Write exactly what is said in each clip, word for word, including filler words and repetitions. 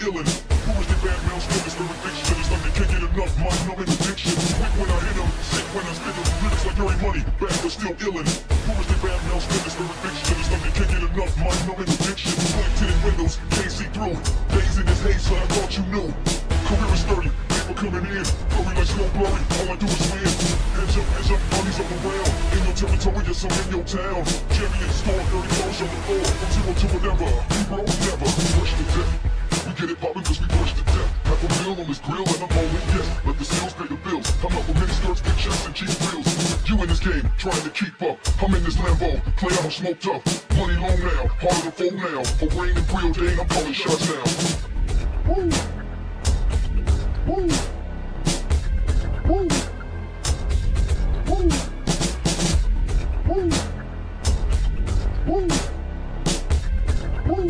illin'. Who is the bad mouth, still is eviction? It's like they can't get enough, mind numbing addiction. Quick when I hit them, sick when I spit them. Lyrics like dirty money, bad but still illin'. Who is the bad mouth, still is eviction? It's like they can't get enough, mind numbing addiction. Black tinted windows, can't see through. Days in this haze, so I thought you knew. Career is sturdy, people coming in. Blurry like snow blurry, all I do is win. Hands up, hands up, money's up around. In your territory, yes, I'm in your town. Chariot store, dirty clothes on the floor. From zero to whatever, we roll never. Push to death, we get it poppin' cause we push to death. Half a meal on this grill and I'm rolling, yes. Let the sales pay the bills. I'm up with mini skirts, big chests, and cheap thrills. You in this game, trying to keep up. I'm in this Lambo, play out, I'm smoked up. Money long now, harder to fold now. For rain and Brio Dane, I'm calling shots now. Woo! Woo! Woo! Woo! Woo! Woo! Woo!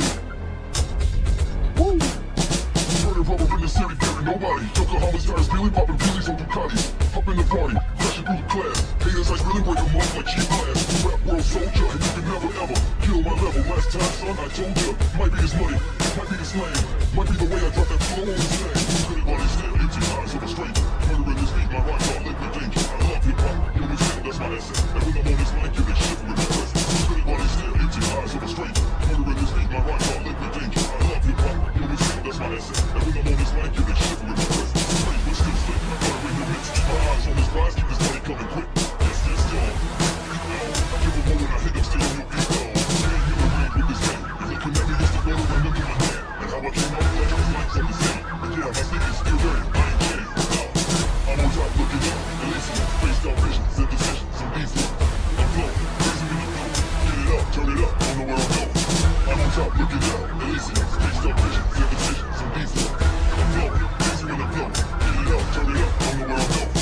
Woo! Burning rubber in the city, bury nobody. Yokohama stars, feeling popping peelies on Ducatis. Hop in the party, crashing through the class. Haters, I really break them off like cheap glass. Rap world soldier, and you can never ever kill my level. Last time, son, I told ya. Might be his money, might be his lane. Might be the way I drop that flow on his name. Good body still, empty eyes of a stranger. Murdering this beat, my rhymes are liquid danger. I love hip hop, you know still, that's my essence. And when I'm on this mic, you they shiver with my presence. Good body still, empty eyes of a stranger. Murdering this beat, my rhymes are liquid danger. I love hip hop, you know still, that's my essence. And when I'm on this mic, you they shiver with my presence. Straight, but still slick, I gotta bring the mix. Keep my eyes on this rise, keep this money coming quick. Yes, yes, y'all. I give a blow when I hit up, stay on your feet, dog. Can't hear a ring with this game. You're looking at me, it's the blow, I'm looking at my hand. And how I came out, like I'm like from the same. But yeah, my sneakers still dirty, I ain't changed, no. I'm on top looking up, and listen, faced out visions and decisions, I'm easy. I'm flow, crazy in the flow. Get it up, turn it up, don't know where I'm going. I'm on top looking up, and listen, faced out visions and decisions, I'm easy. I'm flow, crazy in the flow. Get it up, turn it up, don't know where I'm going.